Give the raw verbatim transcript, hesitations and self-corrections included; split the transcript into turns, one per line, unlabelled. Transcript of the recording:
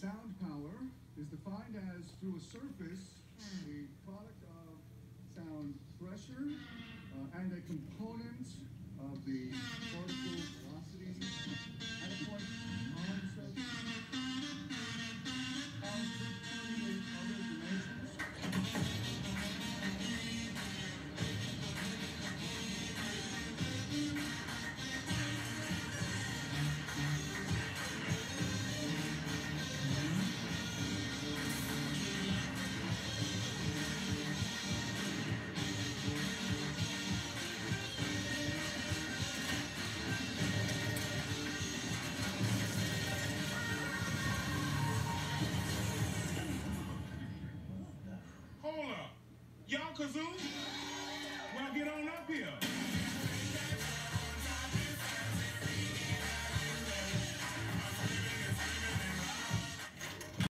Sound power is defined as through a surface, a product of sound pressure uh, and a component of the particle velocity at a point on the surface. And determining other dimensions.
Hold up. Y'all Kazoo? Well, get on up here.